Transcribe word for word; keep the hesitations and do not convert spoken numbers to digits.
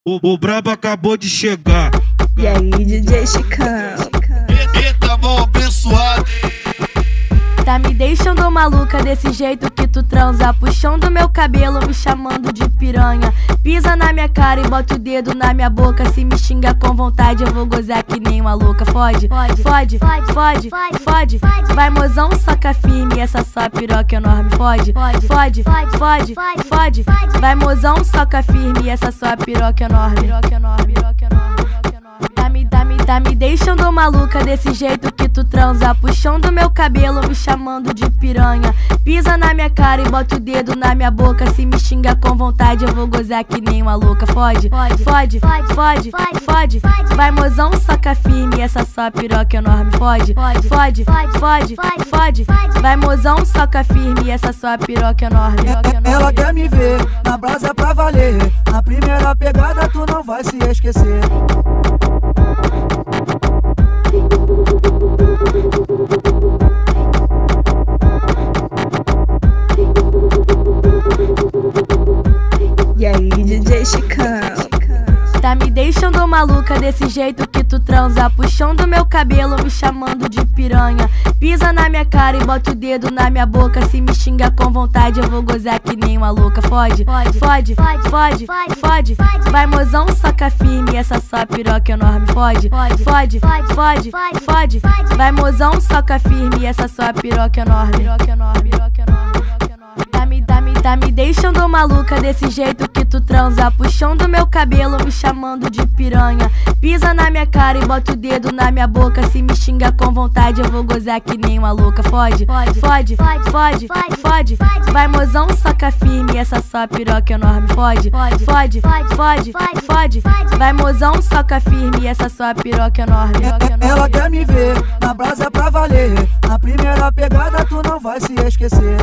O, o brabo acabou de chegar. E aí, D J Chicão? Eita, mão abençoada. Tá me deixando maluca desse jeito que tu transa, puxando meu cabelo, me chamando de piranha. Pisa na minha cara e bota o dedo na minha boca. Se me xinga com vontade, eu vou gozar que nem uma louca. Fode, fode, fode, fode, fode. Vai mozão, soca firme, essa sua piroca enorme. Fode, fode, fode, fode, fode. Vai mozão, soca firme, essa sua piroca enorme. Piroca enorme, piroca enorme. Tá me, tá me, tá me deixando maluca desse jeito que tu transa, puxando meu cabelo, me chamando de piranha. Pisa na minha cara e bota o dedo na minha boca. Se me xinga com vontade, eu vou gozar que nem uma louca. Fode, fode, fode, fode. Vai mozão, soca firme, essa sua piroca enorme. Fode, fode, fode, fode. Vai mozão, soca firme, essa sua piroca enorme. Ela quer me ver na brasa pra valer. Na primeira pegada tu não vai se esquecer. E aí, D J Chicão? Tá me deixando maluca desse jeito que tu transa, puxando meu cabelo, me chamando de piranha. Pisa na minha cara e bota o dedo na minha boca. Se me xinga com vontade, eu vou gozar que nem uma louca. Fode, fode, fode, fode. Vai mozão, soca firme, essa sua piroca enorme. Fode, fode, fode, fode. Vai mozão, soca firme, essa sua piroca enorme. Piroca enorme, piroca enorme. Tá me, tá me, tá me deixando maluca desse jeito que tu transa, puxando meu cabelo, me chamando de piranha. Pisa na minha cara e bota o dedo na minha boca. Se me xinga com vontade, eu vou gozar que nem uma louca. Fode, fode, fode, fode. Vai mozão, soca firme, essa sua piroca enorme. Fode, fode, fode, fode. Vai mozão, soca firme, essa sua piroca enorme. Ela quer me ver na brasa pra valer. Na primeira pegada tu não vai se esquecer.